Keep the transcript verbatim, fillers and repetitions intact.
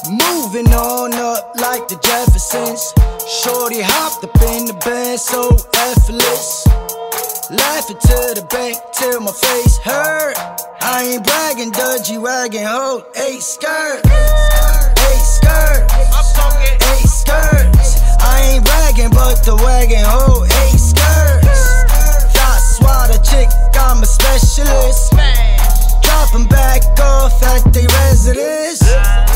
Moving on up like the Jeffersons. Shorty hopped up in the bed, so effortless. Laughing to the bank till my face hurt. I ain't bragging, dudgy wagging, hold eight skirts. Eight skirts. Eight skirts. I ain't bragging, but the wagon hold eight skirts. That's why the chick, I'm a specialist. Dropping back off at the residence.